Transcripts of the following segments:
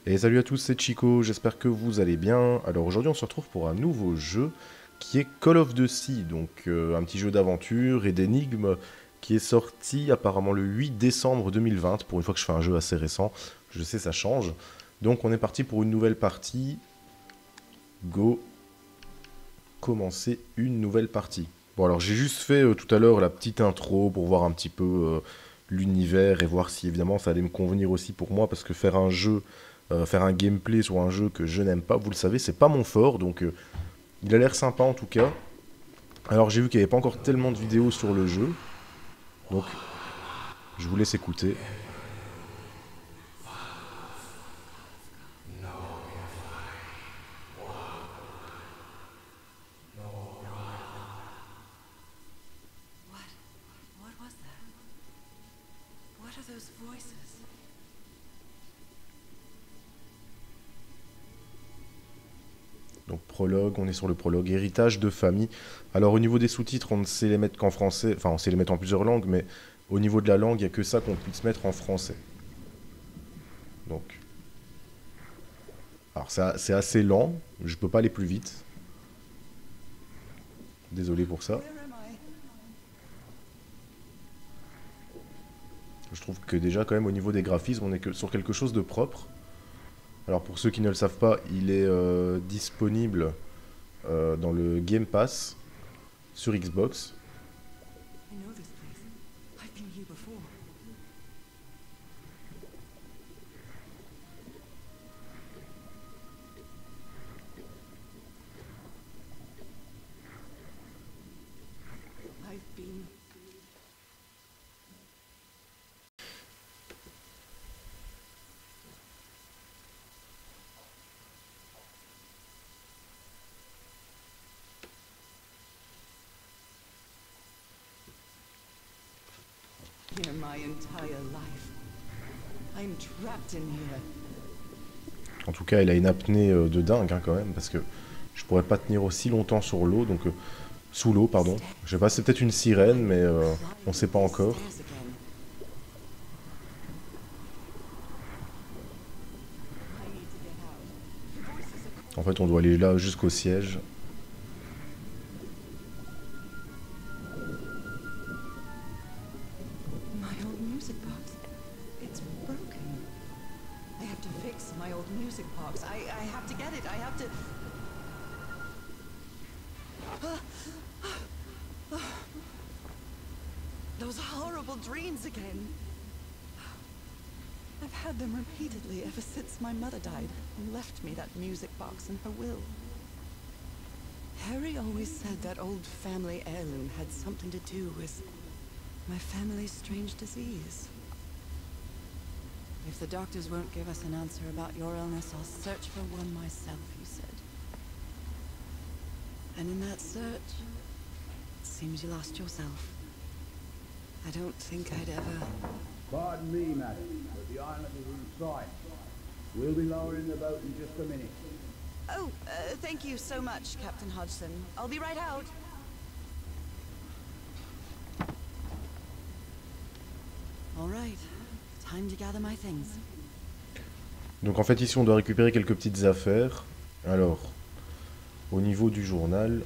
Et salut à tous, c'est Chico, j'espère que vous allez bien. Alors aujourd'hui on se retrouve pour un nouveau jeu qui est Call of Duty, donc un petit jeu d'aventure et d'énigmes qui est sorti apparemment le 8 décembre 2020, pour une fois que je fais un jeu assez récent, je sais ça change. Donc on est parti pour une nouvelle partie, go, commencer une nouvelle partie. Bon alors j'ai juste fait tout à l'heure la petite intro pour voir un petit peu l'univers et voir si évidemment ça allait me convenir aussi pour moi, parce que faire un jeu... faire un gameplay sur un jeu que je n'aime pas, vous le savez, c'est pas mon fort, donc il a l'air sympa en tout cas. Alors j'ai vu qu'il n'y avait pas encore tellement de vidéos sur le jeu, donc je vous laisse écouter. What was that? What are those voices? Donc prologue, on est sur le prologue, héritage de famille. Alors au niveau des sous-titres, on ne sait les mettre qu'en français, enfin on sait les mettre en plusieurs langues, mais au niveau de la langue, il n'y a que ça qu'on puisse mettre en français. Donc, alors c'est assez lent, je peux pas aller plus vite. Désolé pour ça. Where am I? Je trouve que déjà quand même au niveau des graphismes, on est sur quelque chose de propre. Alors pour ceux qui ne le savent pas, il est disponible dans le Game Pass sur Xbox. I know this place. I've been here before. I've been... Here my entire life. I'm trapped in here. En tout cas, il a une apnée de dingue hein, quand même, parce que je pourrais pas tenir aussi longtemps sur l'eau, donc sous l'eau, pardon. Je sais pas, c'est peut-être une sirène, mais on sait pas encore. Stairs again. I need to get out. Voices are En fait, on doit aller là jusqu'au siège. My old music box. It's broken. I have to fix my old music box. I have to get it. I have to... Those horrible dreams again. I've had them repeatedly ever since my mother died and left me that music box in her will. Harry always said that old family heirloom had something to do with my family's strange disease. If the doctors won't give us an answer about your illness, I'll search for one myself, he said. And in that search, it seems you lost yourself. I don't think I'd ever... Pardon me, madam, but the island is in sight. We'll be lowering the boat in just a minute. Oh, thank you so much, Captain Hodgson. I'll be right out. All right. Time to gather my things. Donc en fait, ici, on doit récupérer quelques petites affaires. Alors, au niveau du journal,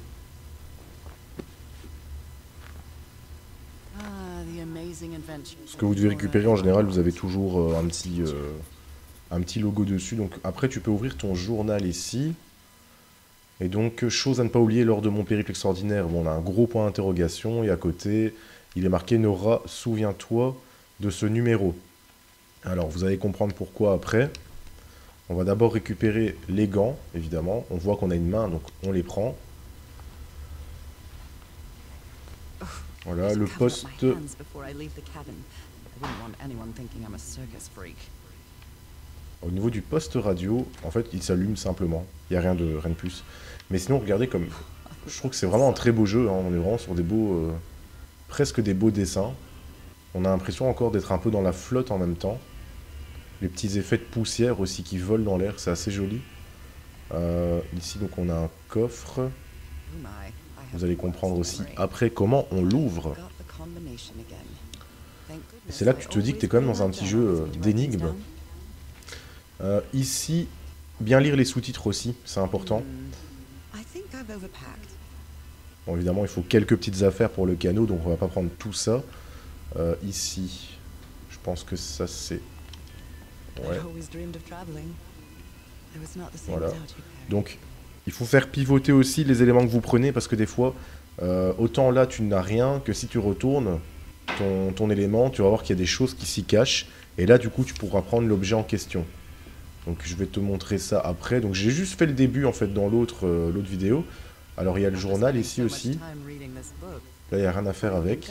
Ah, the amazing adventure. ce que vous devez récupérer en général, vous avez toujours un petit logo dessus. Donc après, tu peux ouvrir ton journal ici. Et donc, chose à ne pas oublier lors de mon périple extraordinaire. Bon, on a un gros point d'interrogation. Et à côté, il est marqué « Nora, souviens-toi de ce numéro ». Alors, vous allez comprendre pourquoi après. On va d'abord récupérer les gants, évidemment. On voit qu'on a une main, donc on les prend. Voilà, le poste... Au niveau du poste radio, en fait, il s'allume simplement. Il n'y a rien de plus. Mais sinon, regardez comme... Je trouve que c'est vraiment un très beau jeu. Hein. On est vraiment sur des beaux... presque des beaux dessins. On a l'impression encore d'être un peu dans la flotte en même temps. Les petits effets de poussière aussi qui volent dans l'air, c'est assez joli. Ici, donc, on a un coffre. Vous allez comprendre aussi après comment on l'ouvre. Et c'est là que tu te dis que tu es quand même dans un petit jeu d'énigmes. Ici, bien lire les sous-titres aussi, c'est important. I think I've overpacked. Bon, évidemment, il faut quelques petites affaires pour le canot, donc on va pas prendre tout ça. Ici, je pense que ça c'est... Ouais, I always dreamed of traveling. It was not the same voilà. without you, Perry. Donc, il faut faire pivoter aussi les éléments que vous prenez, parce que des fois, autant là tu n'as rien, que si tu retournes ton élément, tu vas voir qu'il y a des choses qui s'y cachent, et là du coup tu pourras prendre l'objet en question. Donc je vais te montrer ça après. Donc j'ai juste fait le début en fait dans l'autre vidéo. Alors il y a le journal ici aussi. Là il n'y a rien à faire avec.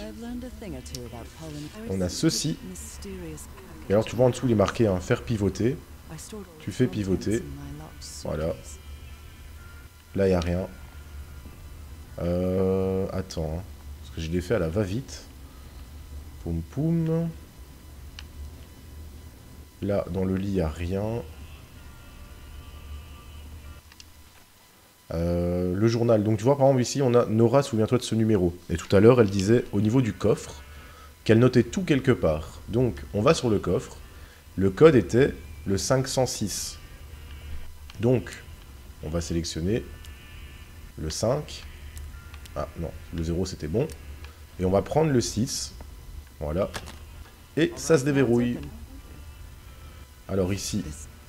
On a ceci. Et alors tu vois en dessous il est marqué hein, faire pivoter. Tu fais pivoter. Voilà. Là il n'y a rien. Attends. Hein, parce que je l'ai fait à la va-vite. Poum poum. Là dans le lit il n'y a rien. Le journal. Donc tu vois par exemple ici on a Nora, souviens-toi de ce numéro. Et tout à l'heure elle disait au niveau du coffre qu'elle notait tout quelque part. Donc on va sur le coffre. Le code était le 506. Donc on va sélectionner le 5. Ah non, le 0 c'était bon. Et on va prendre le 6. Voilà. Et ça se déverrouille. Alors ici,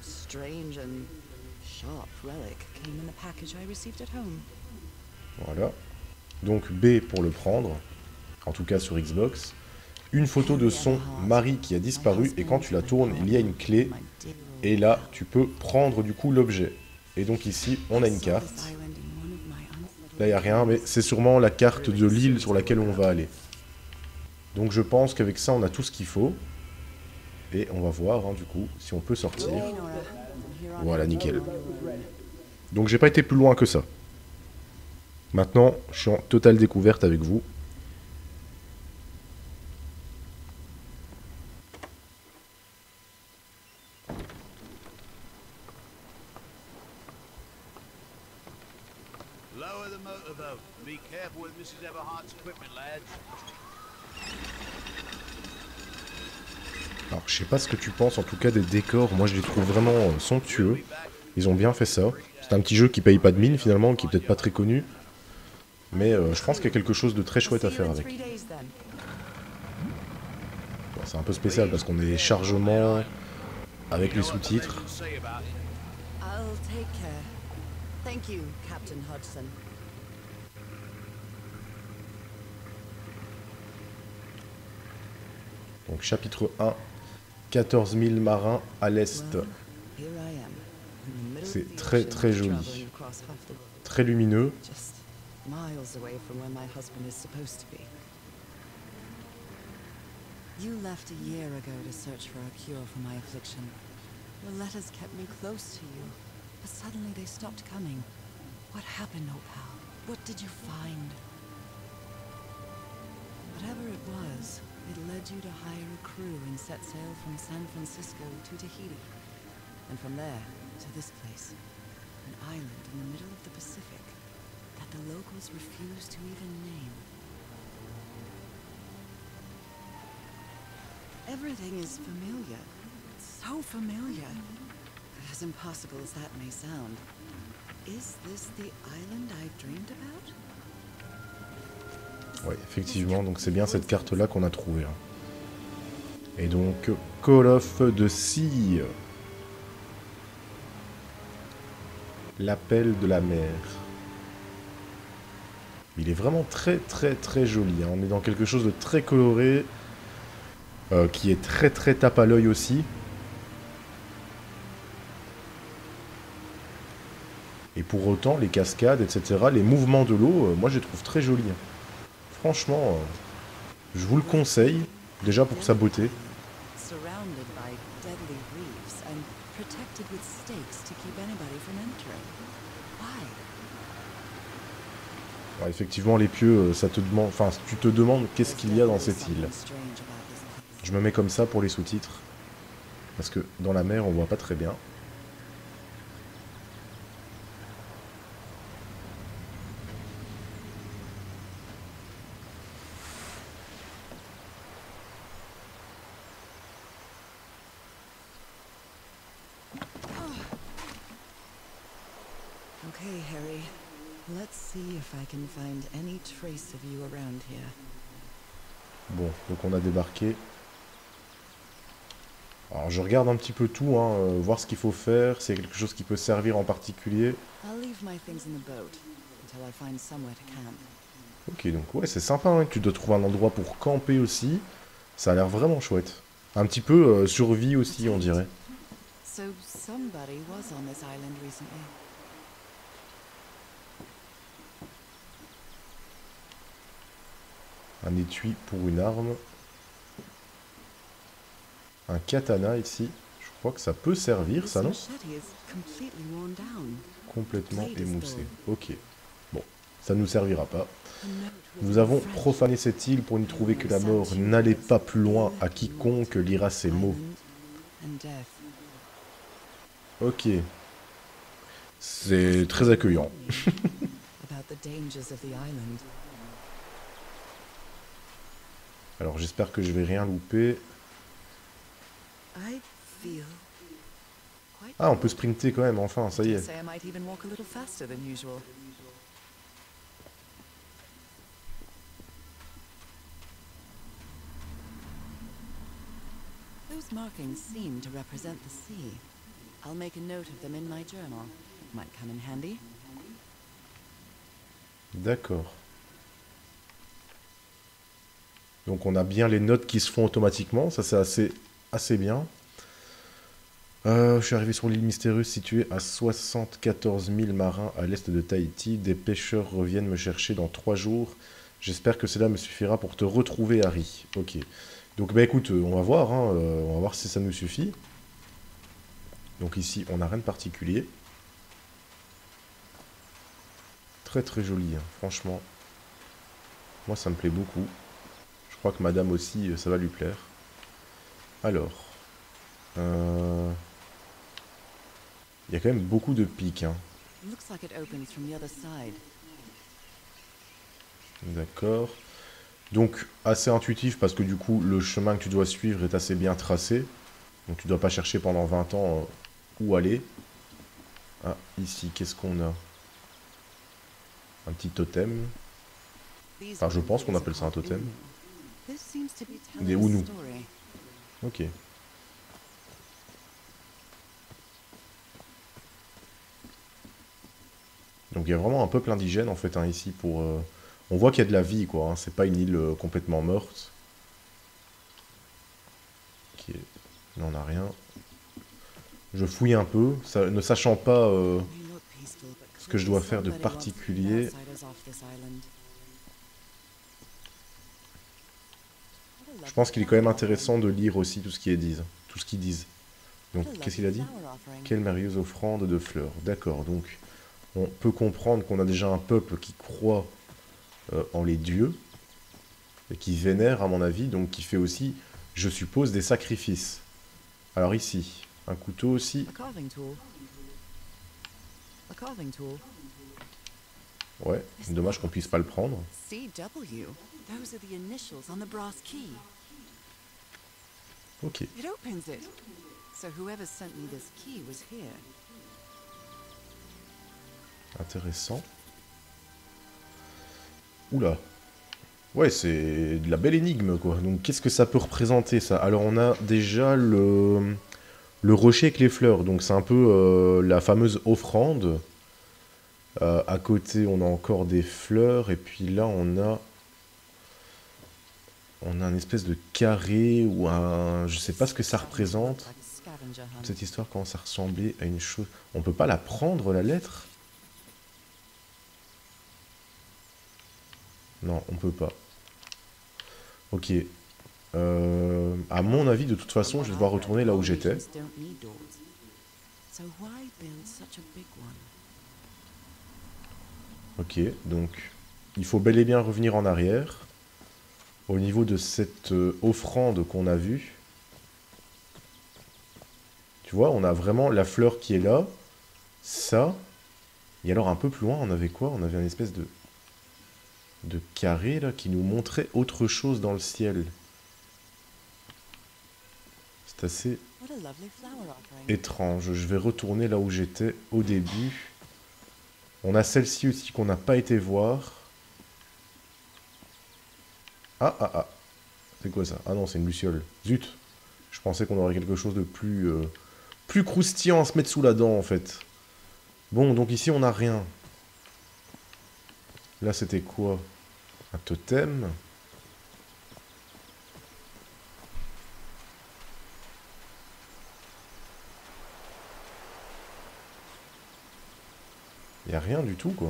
voilà. Donc B pour le prendre, en tout cas sur Xbox. Une photo de son mari qui a disparu et quand tu la tournes, il y a une clé. Et là, tu peux prendre du coup l'objet. Et donc ici, on a une carte. Là, il n'y a rien, mais c'est sûrement la carte de l'île sur laquelle on va aller. Donc je pense qu'avec ça, on a tout ce qu'il faut. Et on va voir, hein, du coup, si on peut sortir. Voilà, nickel. Donc j'ai pas été plus loin que ça. Maintenant, je suis en totale découverte avec vous. Lower the motorboat. Be careful with Mrs. Everhart's equipment, lads. Alors, je sais pas ce que tu penses, en tout cas, des décors. Moi, je les trouve vraiment somptueux. Ils ont bien fait ça. C'est un petit jeu qui paye pas de mine, finalement, qui est peut-être pas très connu. Mais je pense qu'il y a quelque chose de très chouette à faire avec. Bon, c'est un peu spécial parce qu'on est chargement avec les sous-titres. I'll take care. Thank you, Captain Hodgson. Donc chapitre 1, 14 000 marins à l'est. C'est très très joli. Très lumineux. Miles away from where my husband is supposed to be. You left a year ago to search for a cure for my affliction. Your letters kept me close to you, but suddenly they stopped coming. What happened, Opal? What did you find? Whatever it was, it led you to hire a crew and set sail from San Francisco to Tahiti. And from there, to this place. An island in the middle of the Pacific that the locals refuse to even name. Everything is familiar. So familiar. As impossible as that may sound. Is this the island I dreamed about? Ouais, effectivement, donc c'est bien cette carte-là qu'on a trouvée. Hein. Et donc, Call of the Sea. L'appel de la mer. Il est vraiment très très très joli. Hein. On est dans quelque chose de très coloré. Qui est très très tape à l'œil aussi. Et pour autant, les cascades, etc., les mouvements de l'eau, moi je les trouve très jolis. Hein. Franchement, je vous le conseille, déjà pour sa beauté. Surrounded by deadly reefs and protected with stakes to keep anybody from entering. Why? Alors, effectivement, les pieux, ça te demande, enfin, tu te demandes qu'est-ce qu'il y a dans cette île. Je me mets comme ça pour les sous-titres. Parce que dans la mer, on voit pas très bien. Okay, Harry. Let's see if I can find any trace of you around here. Bon, donc on a débarqué. Alors je regarde un petit peu tout, hein, voir ce qu'il faut faire, s'il y a quelque chose qui peut servir en particulier. I'll leave my things in the boat until I find somewhere to camp. Ok, donc ouais, c'est sympa, hein, que tu dois trouver un endroit pour camper aussi. Ça a l'air vraiment chouette. Un petit peu survie aussi, on dirait. So somebody was on this island recently. Un étui pour une arme. Un katana ici. Je crois que ça peut servir, ça, This non? machete is completely worn down. Complètement émoussé. Ok. Bon, ça ne nous servira pas. A note Nous written in avons French. profané cette île pour n'y trouver que la mort. N'allez pas plus loin, à quiconque lira ces mots. Island and death. Ok. C'est très accueillant. About the dangers of the island. Alors j'espère que je vais rien louper. I feel quite Ah, on peut sprinter quand même, enfin, ça y Dare est. say I might even walk a little faster than usual. Those markings seem to represent the sea. I'll make a note of them in my journal. Might come in handy. D'accord. Donc on a bien les notes qui se font automatiquement, ça c'est assez bien. Je suis arrivé sur l'île mystérieuse située à 74 000 marins à l'est de Tahiti. Des pêcheurs reviennent me chercher dans 3 jours. J'espère que cela me suffira pour te retrouver, Harry. Ok. Donc bah écoute, on va voir, hein, on va voir si ça nous suffit. Donc ici, on n'a rien de particulier. Très très joli, hein, franchement. Moi ça me plaît beaucoup. Je crois que madame aussi, ça va lui plaire. Alors. Il y a quand même beaucoup de pics, hein. Looks like it opens from the other side. D'accord. Donc, assez intuitif parce que du coup, le chemin que tu dois suivre est assez bien tracé. Donc, tu dois pas chercher pendant 20 ans où aller. Ah, ici, qu'est-ce qu'on a? Un petit totem. These Enfin, je pense qu'on windows appelle ça un are totem. Unu. This seems to be telling Des a Unu. story. Ok. Donc, il y a vraiment un peuple indigène, en fait, hein, ici, pour... On voit qu'il y a de la vie, quoi, hein. C'est pas une île complètement morte. Ok. Là, on n'a rien. Je fouille un peu, ne sachant pas... They look peaceful, but ce que je dois clearly faire de somebody wants to keep particulier. outsiders off this island. What a Je lovely pense qu'il est quand même flower intéressant offering. de lire aussi tout ce qu'ils disent. Tout ce qu'ils disent. Donc, What a qu'est-ce qu'il lovely a dit? flower offering. Quelle merveilleuse offrande de fleurs. D'accord, donc on peut comprendre qu'on a déjà un peuple qui croit en les dieux et qui vénère, à mon avis, donc qui fait aussi, je suppose, des sacrifices. Alors ici, un couteau aussi. A carving tool. A carving tool. Ouais, dommage qu'on puisse pas le prendre. CW. Those are the initials on the brass key. Ok, It opens it. So whoever sent me this key was here. intéressant. Oula. Ouais, c'est de la belle énigme, quoi. Donc, qu'est-ce que ça peut représenter, ça? Alors, on a déjà le rocher avec les fleurs. Donc, c'est un peu la fameuse offrande. À côté, on a encore des fleurs. Et puis là, on a un espèce de carré ou un... Je sais pas ce que ça représente. Like a scavenger hunt. Cette histoire commence à ressembler à une chose... On peut pas la prendre, la lettre? Non, on peut pas. Ok. À mon avis, de toute façon, je vais devoir retourner là où j'étais. Don't need doors. So why build such a big one? Ok, donc il faut bel et bien revenir en arrière. Au niveau de cette offrande qu'on a vue. Tu vois, on a vraiment la fleur qui est là. Ça. Et alors un peu plus loin, on avait quoi? On avait une espèce de carré là qui nous montrait autre chose dans le ciel. C'est assez What a lovely flower offering. étrange. Je vais retourner là où j'étais au début. On a celle-ci aussi qu'on n'a pas été voir. Ah, ah, ah. C'est quoi ça? Ah non, c'est une luciole. Zut. Je pensais qu'on aurait quelque chose de plus, plus croustillant à se mettre sous la dent, en fait. Bon, donc ici, on n'a rien. Là, c'était quoi? Un totem. Il n'y a rien du tout, quoi.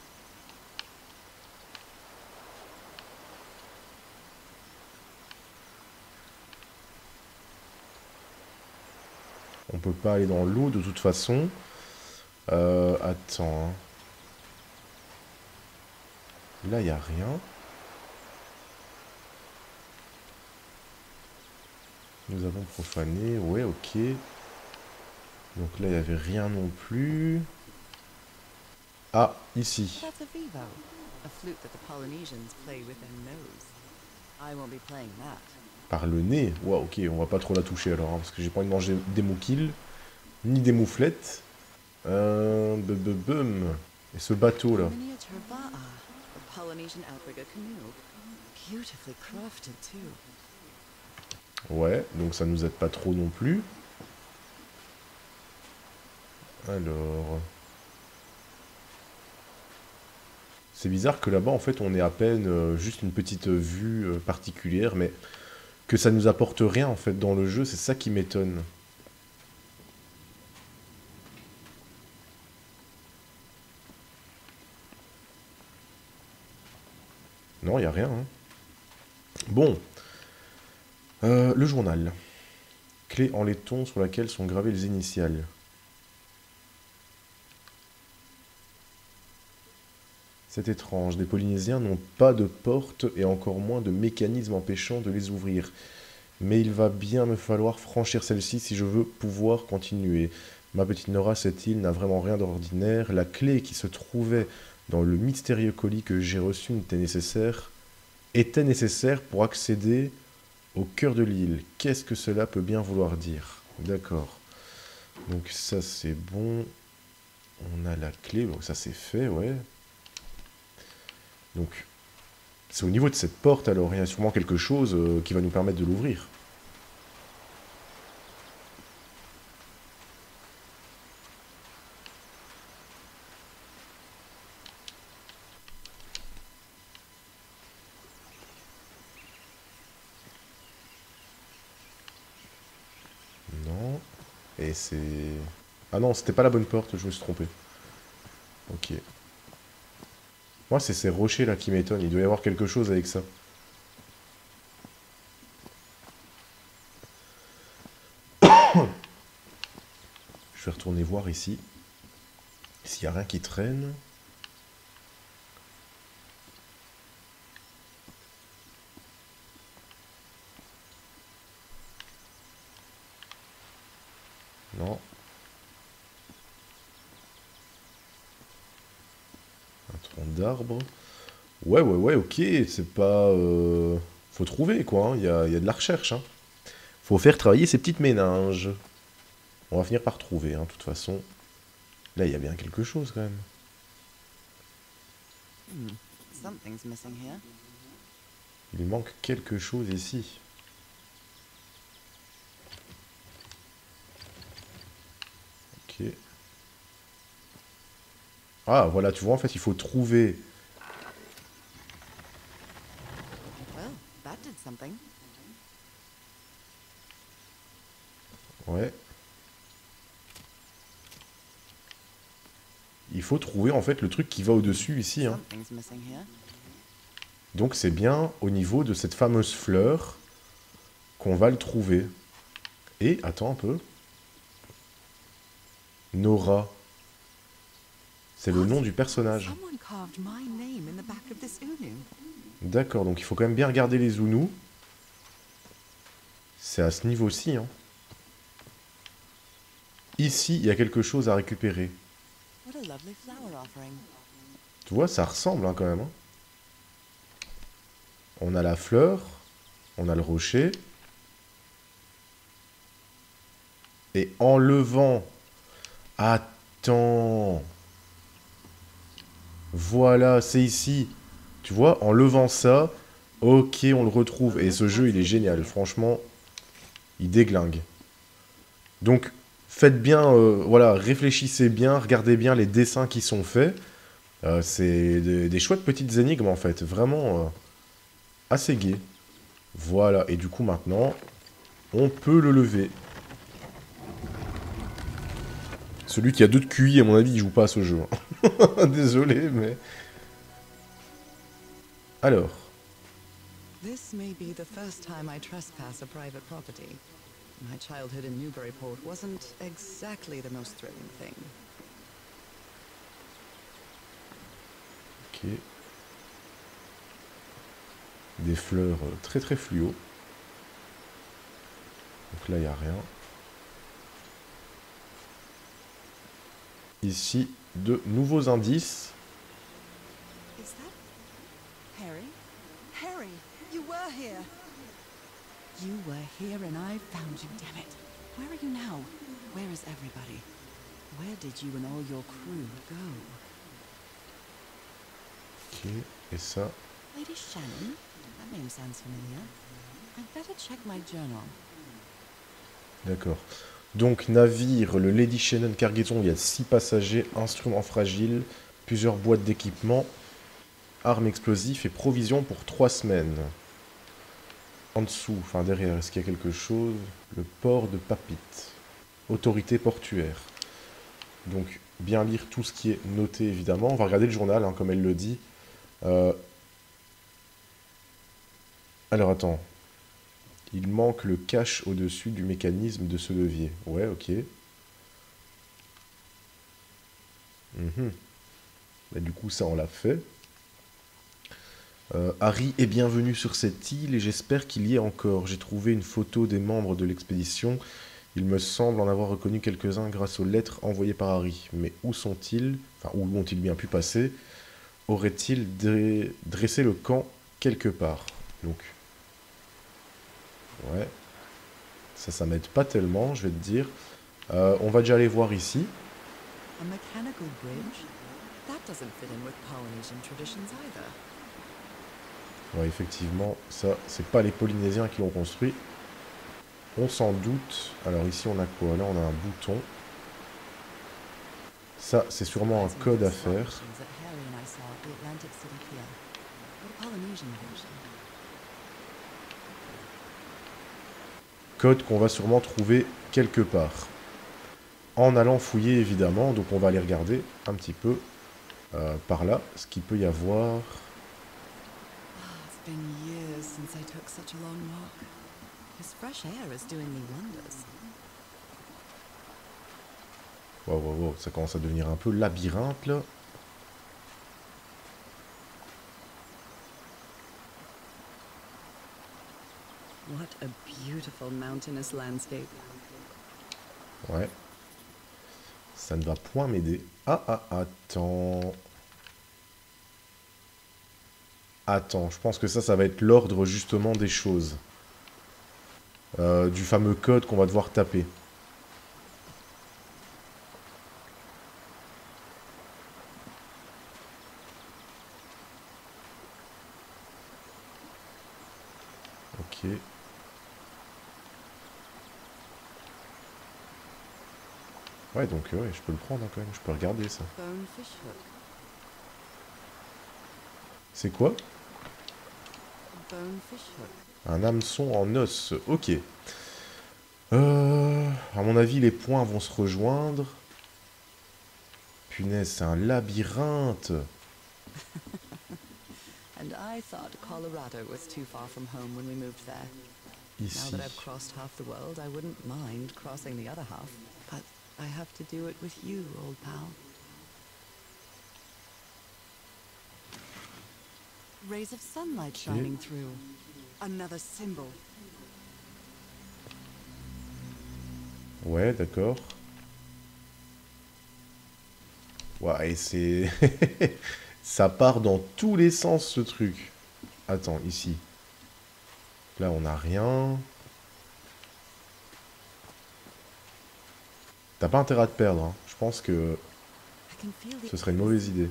On peut pas aller dans l'eau, de toute façon. Attends. Hein. Là, il n'y a rien. Nous avons profané. Ouais, ok. Donc là, il n'y avait rien non plus. Ah, ici. That's a vivo, a flute that the Polynesians play with their nose. I won't be playing that. Par le nez. Ouais, ok, on va pas trop la toucher alors, hein, parce que j'ai pas envie de manger des moukilles, ni des mouflettes. Bum. Et ce bateau là. Miniature Va'a, the Polynesian outrigger canoe. Beautifully crafted too. Ouais, donc ça nous aide pas trop non plus. Alors... C'est bizarre que là-bas, en fait, on ait à peine juste une petite vue particulière, mais que ça nous apporte rien, en fait, dans le jeu, c'est ça qui m'étonne. Non, il n'y a rien. Hein. Bon. Le journal. Clé en laiton sur laquelle sont gravées les initiales. C'est étrange, les Polynésiens n'ont pas de porte et encore moins de mécanisme empêchant de les ouvrir. Mais il va bien me falloir franchir celle-ci si je veux pouvoir continuer. Ma petite Nora, cette île n'a vraiment rien d'ordinaire. La clé qui se trouvait dans le mystérieux colis que j'ai reçu était nécessaire pour accéder au cœur de l'île. Qu'est-ce que cela peut bien vouloir dire? D'accord. Donc ça c'est bon. On a la clé, donc ça c'est fait, ouais. Donc, c'est au niveau de cette porte, alors il y a sûrement quelque chose qui va nous permettre de l'ouvrir. Non. Et c'est... Ah non, c'était pas la bonne porte, je me suis trompé. Ok. Moi, c'est ces rochers là qui m'étonnent. Il doit y avoir quelque chose avec ça. Je vais retourner voir ici. S'il n'y a rien qui traîne. Non. Un tronc d'arbre. Ouais, ok. C'est pas... Faut trouver, quoi. Hein. Il y a de la recherche. Hein. Faut faire travailler ces petites méninges. On va finir par trouver, hein, de toute façon. Là, il y a bien quelque chose, quand même. Something's missing here. Il manque quelque chose ici. Ok. Ah, voilà, tu vois, en fait, il faut trouver... Well, that did something. Ouais. Il faut trouver, en fait, le truc qui va au-dessus, ici. Hein. Something's missing here. Donc, c'est bien au niveau de cette fameuse fleur qu'on va le trouver. Et, attends un peu. Nora. C'est le nom du personnage. Someone carved my name in the back of this unu. D'accord, donc il faut quand même bien regarder les Zounous. C'est à ce niveau-ci. Hein. Ici, il y a quelque chose à récupérer. What a lovely flower offering. Tu vois, ça ressemble hein, quand même. Hein. On a la fleur, on a le rocher. Et en levant... Attends. Voilà, c'est ici. Tu vois, en levant ça, ok, on le retrouve. Et ce jeu, il est génial. Franchement, il déglingue. Donc, faites bien, voilà, réfléchissez bien, regardez bien les dessins qui sont faits. C'est des chouettes petites énigmes, en fait. Vraiment assez gai. Voilà, et du coup, maintenant, on peut le lever. Celui qui a 2 de QI, à mon avis, il joue pas à ce jeu. Désolé, mais... Alors, This may be the first time I trespass a private property. My childhood in Newburyport wasn't exactly the most thrilling thing. ok. Des fleurs très très fluo. Donc là, il n'y a rien. Ici, de nouveaux indices. Is that Harry? Harry, you were here. You were here and I found you, damn it. Where are you now? Where is everybody? Where did you and all your crew go? Ok, et ça. Lady Shannon? That name sounds familiar. I'd better check my journal. D'accord. Donc, navire, le Lady Shannon cargaison, il y a 6 passagers, instruments fragiles, plusieurs boîtes d'équipement, armes explosives et provisions pour 3 semaines. En dessous, enfin derrière, est-ce qu'il y a quelque chose? Le port de Papit. Autorité portuaire. Donc, bien lire tout ce qui est noté, évidemment. On va regarder le journal, hein, comme elle le dit. Alors, attends. Il manque le cache au-dessus du mécanisme de ce levier. Ouais, ok. Mhm. Bah, du coup, ça, on l'a fait. Harry est bienvenu sur cette île et j'espère qu'il y est encore. J'ai trouvé une photo des membres de l'expédition. Il me semble en avoir reconnu quelques-uns grâce aux lettres envoyées par Harry. Mais où sont-ils? Enfin, où ont-ils bien pu passer? Aurait-il dressé le camp quelque part? Donc, ouais. Ça m'aide pas tellement, je vais te dire. On va déjà aller voir ici. A mechanical bridge? That doesn't fit in with Polynesian traditions either. Ouais, effectivement, ça, c'est pas les Polynésiens qui l'ont construit. On s'en doute. Alors ici, on a quoi? Là, on a un bouton. Ça, c'est sûrement un code à faire. That Harry and I saw at the Atlantic City Pier. What a Polynesian version. Code qu'on va sûrement trouver quelque part. En allant fouiller, évidemment. Donc, on va aller regarder un petit peu par là ce qu'il peut y avoir. It's been years since I took such a long walk. This fresh air is doing me wonders. Wow, wow, wow, ça commence à devenir un peu labyrinthe, là. What a beautiful mountainous landscape. Ouais. Ça ne va point m'aider. Attends. Attends, je pense que ça va être l'ordre, justement, des choses. Du fameux code qu'on va devoir taper. Ok. Ouais, donc ouais, je peux le prendre hein, quand même, je peux regarder ça. Bonefish hook. C'est quoi? Bonefish hook. Un hameçon en os, ok. À mon avis, les points vont se rejoindre. Punaise, c'est un labyrinthe. And I thought Colorado was too far from home when we moved there. Now Ici. that I've crossed half the world, I wouldn't mind crossing the other half. But I have to do it with you, old pal. Rays of sunlight shining through. Another symbol. Ouais, d'accord. Ouais, et c'est... Ça part dans tous les sens, ce truc. Attends, ici. Là, on n'a rien. T'as pas intérêt à te perdre, hein. Je pense que... Ce serait une mauvaise idée.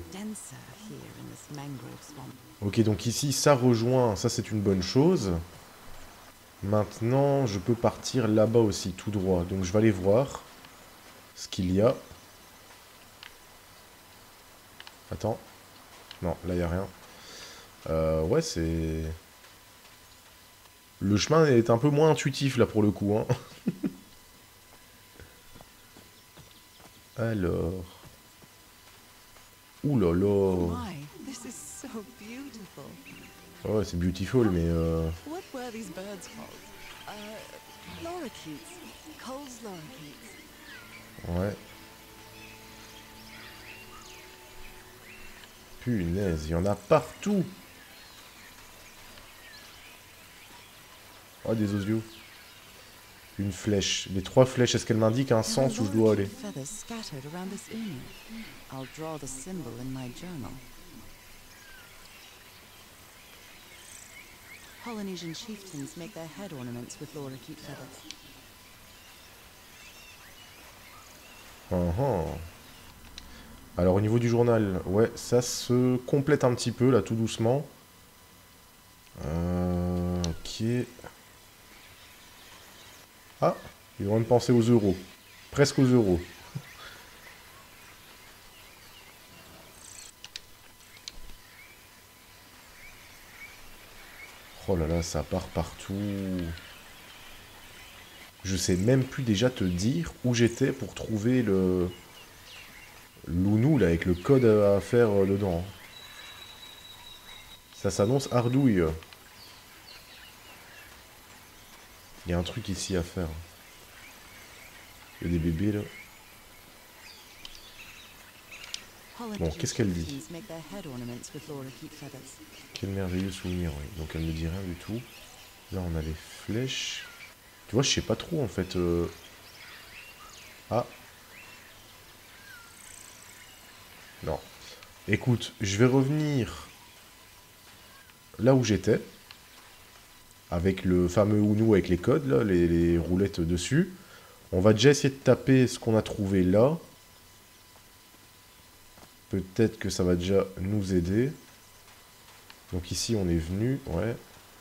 Ok, donc ici, ça rejoint, ça c'est une bonne chose. Maintenant, je peux partir là-bas aussi, tout droit. Donc je vais aller voir ce qu'il y a. Attends. Non, là, il n'y a rien. Ouais, c'est... Le chemin est un peu moins intuitif, là, pour le coup. Hein. Alors... Ouh là là. Ouais, c'est beautiful, mais... What were these birds called? Lorikeets. Cole's lorikeets. Ouais. Punaise, il y en a partout. Oh, des osios. Une flèche. Les 3 flèches, est-ce qu'elle m'indique un sens où je dois aller? Polynesian chieftains make their head ornaments with lorikeet feathers. Alors au niveau du journal, ouais, ça se complète un petit peu là, tout doucement. Ok. Ah, ils vont me penser aux euros. Presque aux euros. Oh là là, ça part partout. Je sais même plus déjà te dire où j'étais pour trouver le... Lounou, là, avec le code à faire dedans. Ça s'annonce ardouille. Il y a un truc ici à faire. Il y a des bébés, là. Bon, qu'est-ce qu'elle dit? Quel merveilleux souvenir, oui. Donc elle ne me dit rien du tout. Là, on a les flèches. Tu vois, je sais pas trop, en fait. Ah. Non. Écoute, je vais revenir là où j'étais. Avec le fameux Uno avec les codes, là, les roulettes dessus. On va déjà essayer de taper ce qu'on a trouvé là. Peut-être que ça va déjà nous aider. Donc ici, on est venu, ouais.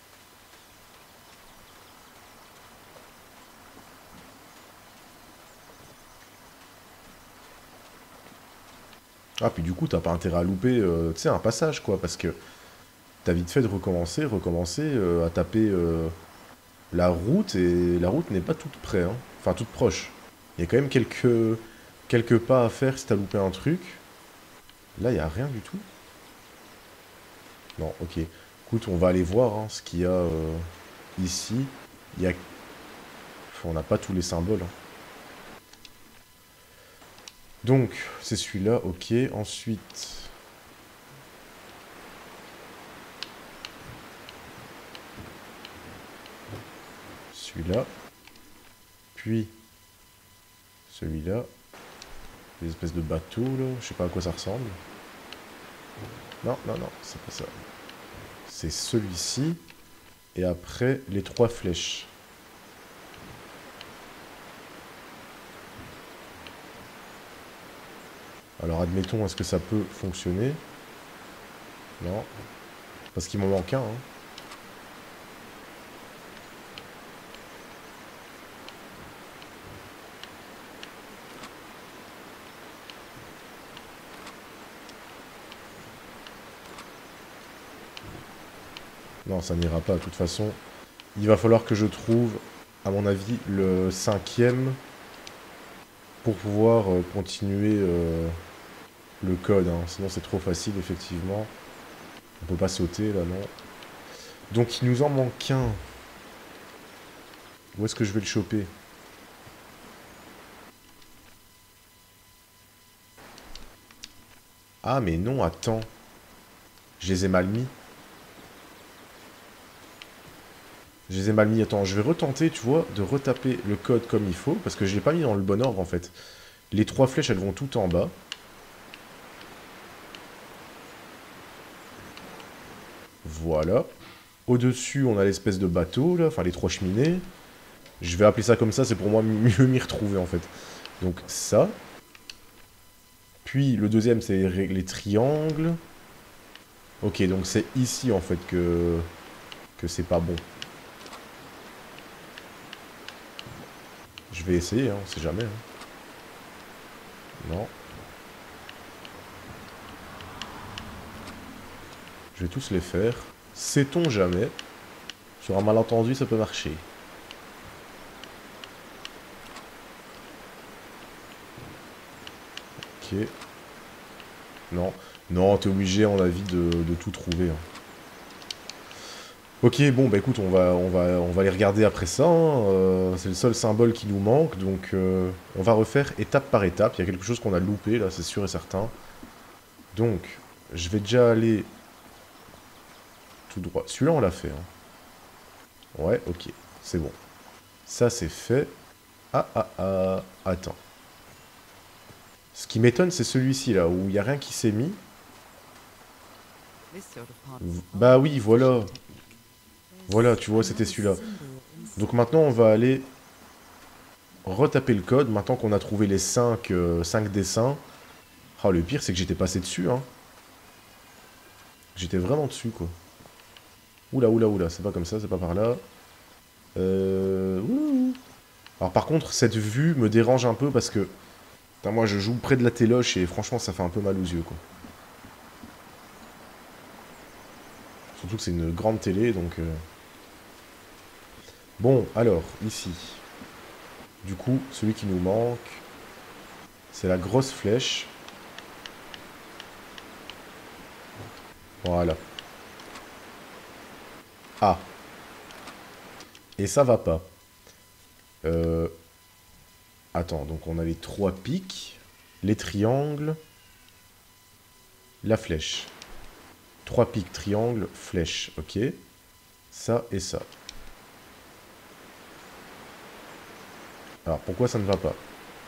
Ah, puis du coup, t'as pas intérêt à louper, tu sais, un passage, quoi, parce que t'as vite fait de recommencer, à taper la route, et la route n'est pas toute près, hein. Enfin, toute proche. Il y a quand même quelques pas à faire si t'as loupé un truc. Là, il n'y a rien du tout. Non, ok. Écoute, on va aller voir hein, ce qu'il y a ici. Il y a... Enfin, on n'a pas tous les symboles. Hein. Donc, c'est celui-là, ok. Ensuite... Celui-là. Puis... Celui-là. Des espèces de bateaux, là. Je sais pas à quoi ça ressemble. Non, non, non, c'est pas ça. C'est celui-ci. Et après, les 3 flèches. Alors, admettons, est-ce que ça peut fonctionner? Non. Parce qu'il m'en manque un, hein. Non, ça n'ira pas. De toute façon, il va falloir que je trouve, à mon avis, le 5e pour pouvoir continuer le code. Hein. Sinon, c'est trop facile, effectivement. On peut pas sauter, là, non. Donc, il nous en manque un. Où est-ce que je vais le choper? Ah, mais non, attends. Je les ai mal mis. Je les ai mal mis. Attends, je vais retenter, tu vois, de retaper le code comme il faut. Parce que je l'ai pas mis dans le bon ordre, en fait. Les 3 flèches, elles vont tout en bas. Voilà. Au-dessus, on a l'espèce de bateau, là. Enfin, les 3 cheminées. Je vais appeler ça comme ça, c'est pour moi mieux m'y retrouver, en fait. Donc, ça. Puis le deuxième, c'est les triangles. Ok, donc c'est ici en fait que c'est pas bon. Je vais essayer, hein, on sait jamais. Hein. Non. Je vais tous les faire. Sait-on jamais? Sur un malentendu, ça peut marcher. Ok. Non. Non, t'es obligé, en avis, de tout trouver. Hein. Ok, bon, bah écoute, on va les regarder après ça. Hein. C'est le seul symbole qui nous manque, donc on va refaire étape par étape. Il y a quelque chose qu'on a loupé, là, c'est sûr et certain. Donc, je vais déjà aller tout droit. Celui-là, on l'a fait. Hein. Ouais, ok, c'est bon. Ça, c'est fait. Ah, ah, ah, attends. Ce qui m'étonne, c'est celui-ci, là, où il n'y a rien qui s'est mis. Bah oui, voilà. Voilà, tu vois, c'était celui-là. Donc maintenant, on va aller retaper le code, maintenant qu'on a trouvé les 5 dessins. Ah, le pire, c'est que j'étais passé dessus, hein. J'étais vraiment dessus, quoi. Oula, oula, oula, c'est pas comme ça, c'est pas par là. Ouh. Alors par contre, cette vue me dérange un peu parce que... Putain, moi, je joue près de la téloche et franchement, ça fait un peu mal aux yeux, quoi. Surtout que c'est une grande télé, donc... Bon, alors, ici. Du coup, celui qui nous manque, c'est la grosse flèche. Voilà. Ah. Et ça va pas. Attends, donc on a les 3 pics, les triangles, la flèche. 3 pics, triangle, flèche, ok. Ça et ça. Alors, pourquoi ça ne va pas?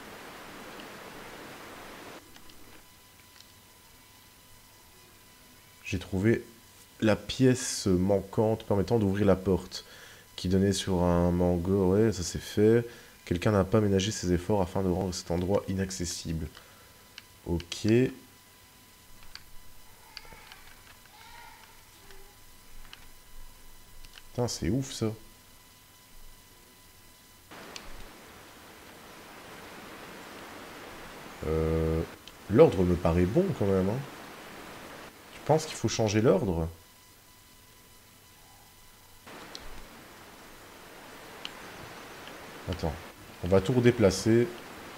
J'ai trouvé la pièce manquante permettant d'ouvrir la porte, qui donnait sur un mango. Ouais, ça c'est fait. Quelqu'un n'a pas ménagé ses efforts afin de rendre cet endroit inaccessible. Ok. Putain, c'est ouf ça. L'ordre me paraît bon quand même. Hein. Je pense qu'il faut changer l'ordre. Attends. On va tout redéplacer.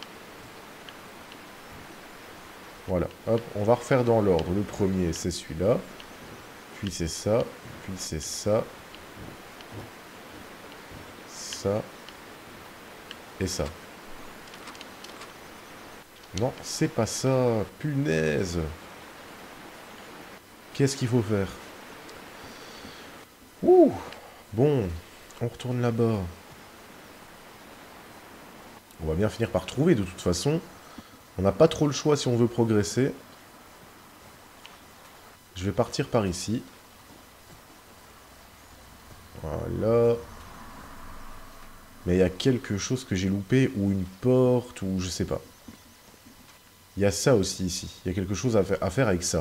Voilà. Hop, on va refaire dans l'ordre. Le premier, c'est celui-là. Puis c'est ça. Puis c'est ça. Ça. Et ça. Non, c'est pas ça. Punaise. Qu'est-ce qu'il faut faire? Ouh. Bon. On retourne là-bas. On va bien finir par trouver de toute façon. On n'a pas trop le choix si on veut progresser. Je vais partir par ici. Voilà. Mais il y a quelque chose que j'ai loupé, ou une porte, ou je sais pas. Il y a ça aussi ici. Il y a quelque chose à faire avec ça.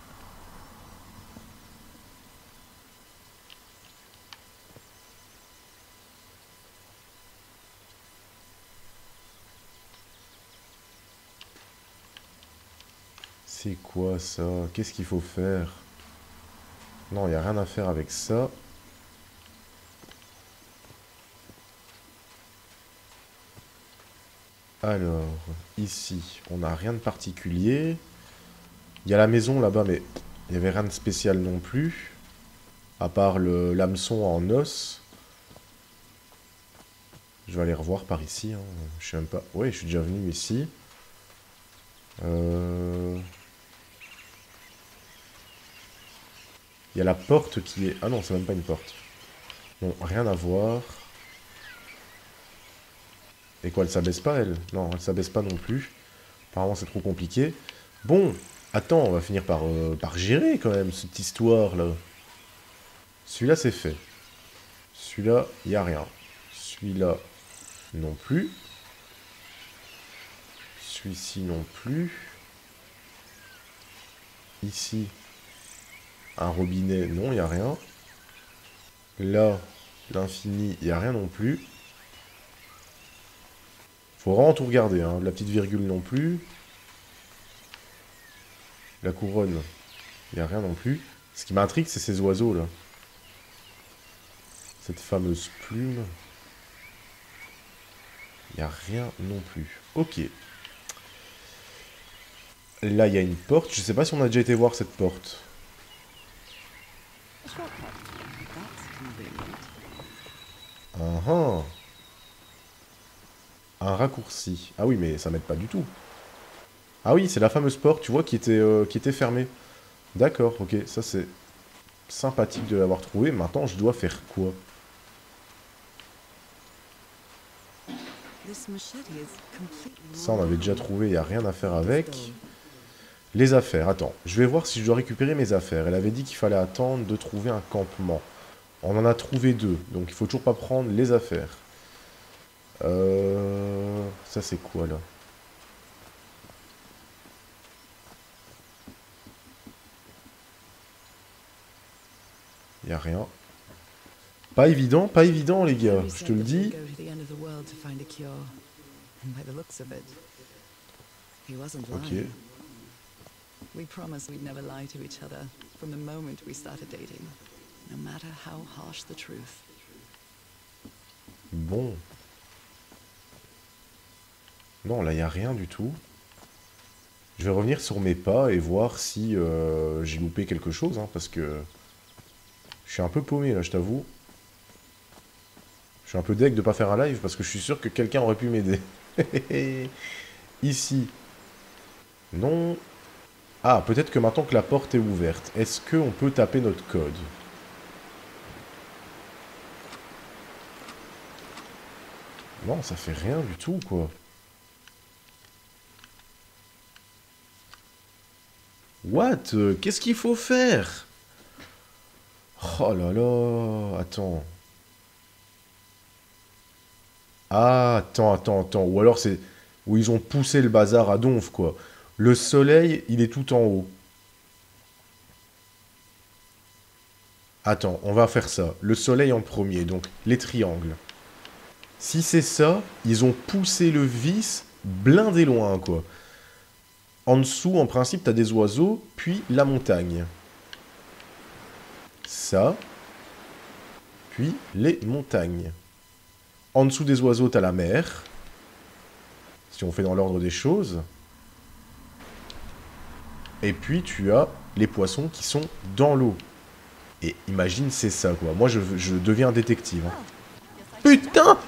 C'est quoi ça? Qu'est-ce qu'il faut faire? Non, il n'y a rien à faire avec ça. Alors, ici, on n'a rien de particulier. Il y a la maison là-bas, mais il n'y avait rien de spécial non plus. À part l'hameçon en os. Je vais aller revoir par ici. Hein. Je sais même pas... Ouais, je suis déjà venu ici. Il y a la porte qui est... Ah non, c'est même pas une porte. Bon, rien à voir. Et quoi, elle s'abaisse pas, elle? Non, elle s'abaisse pas non plus. Apparemment, c'est trop compliqué. Bon, attends, on va finir par gérer, quand même, cette histoire-là. Celui-là, c'est fait. Celui-là, il n'y a rien. Celui-là, non plus. Celui-ci, non plus. Ici, un robinet, non, il n'y a rien. Là, l'infini, il n'y a rien non plus. Faut vraiment tout regarder, hein. La petite virgule non plus. La couronne, il n'y a rien non plus. Ce qui m'intrigue, c'est ces oiseaux là. Cette fameuse plume. Il n'y a rien non plus. Ok. Là, il y a une porte. Je sais pas si on a déjà été voir cette porte. A shortcut. That's convenient. Un raccourci. Ah oui, mais ça m'aide pas du tout. Ah oui, c'est la fameuse porte, tu vois, qui était fermée. D'accord, ok. Ça, c'est sympathique de l'avoir trouvé. Maintenant, je dois faire quoi? This machete is completely Ça, on avait déjà trouvé, il n'y a rien à faire avec. Les affaires, attends. Je vais voir si je dois récupérer mes affaires. Elle avait dit qu'il fallait attendre de trouver un campement. On en a trouvé 2, donc il faut toujours pas prendre les affaires. Ça, c'est quoi, là? Il n'y a rien. Pas évident, les gars. Je te le dis. Go to the end of the world to find a cure. And by the looks of it, he wasn't Ok. lying. We promised we'd never lie to each other from the moment we started dating, no matter how harsh the truth. Bon. Non, là, il n'y a rien du tout. Je vais revenir sur mes pas et voir si j'ai loupé quelque chose, hein, parce que je suis un peu paumé, là, je t'avoue. Je suis un peu deg de pas faire un live, parce que je suis sûr que quelqu'un aurait pu m'aider. Ici. Non. Ah, peut-être que maintenant que la porte est ouverte, est-ce qu'on peut taper notre code? Non, ça fait rien du tout, quoi. What? Qu'est-ce qu'il faut faire? Oh là là. Attends. Ah, attends. Ou alors c'est... Où ils ont poussé le bazar à donf, quoi. Le soleil, il est tout en haut. Attends, on va faire ça. Le soleil en premier, donc les triangles. Si c'est ça, ils ont poussé le vis blindé loin, quoi. En dessous, en principe, t'as des oiseaux, puis la montagne. Ça. Puis les montagnes. En dessous des oiseaux, t'as la mer. Si on fait dans l'ordre des choses. Et puis, tu as les poissons qui sont dans l'eau. Et imagine, c'est ça, quoi. Moi, je deviens détective. Hein. Putain!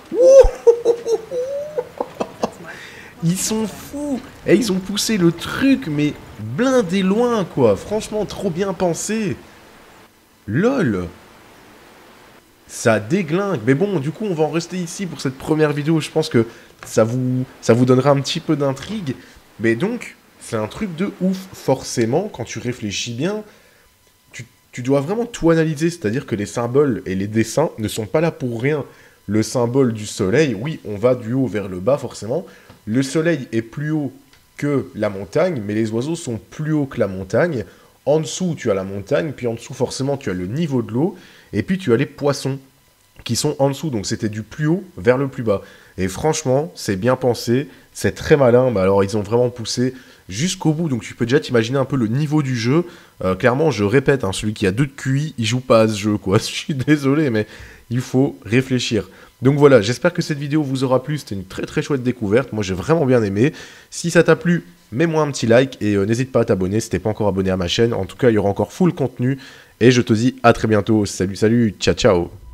Ils sont fous! Et ils ont poussé le truc, mais blindé loin, quoi. Franchement, trop bien pensé. LOL! Ça déglingue. Mais bon, du coup, on va en rester ici pour cette première vidéo. Je pense que ça vous donnera un petit peu d'intrigue. Mais donc, c'est un truc de ouf. Forcément, quand tu réfléchis bien, tu dois vraiment tout analyser. C'est-à-dire que les symboles et les dessins ne sont pas là pour rien. Le symbole du soleil, oui, on va du haut vers le bas, forcément. Le soleil est plus haut que la montagne, mais les oiseaux sont plus hauts que la montagne. En dessous, tu as la montagne, puis en dessous, forcément, tu as le niveau de l'eau. Et puis, tu as les poissons qui sont en dessous. Donc, c'était du plus haut vers le plus bas. Et franchement, c'est bien pensé. C'est très malin. Bah, alors, ils ont vraiment poussé jusqu'au bout. Donc, tu peux déjà t'imaginer un peu le niveau du jeu. Clairement, je répète, hein, celui qui a 2 de QI, il joue pas à ce jeu, quoi. Je suis désolé, mais il faut réfléchir. Donc voilà, j'espère que cette vidéo vous aura plu. C'était une très très chouette découverte. Moi, j'ai vraiment bien aimé. Si ça t'a plu, mets-moi un petit like et n'hésite pas à t'abonner si t'es pas encore abonné à ma chaîne. En tout cas, il y aura encore full contenu. Et je te dis à très bientôt. Salut, ciao, ciao.